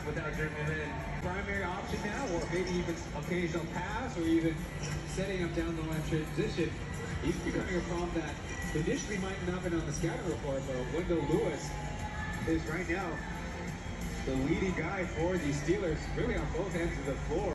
without dribbling in. Primary option now, or maybe even occasional pass, or even setting up down the line transition. He's becoming a problem that initially might not have been on the scouting report, but Wendell Lewis is right now the leading guy for the Steelers, really on both ends of the floor.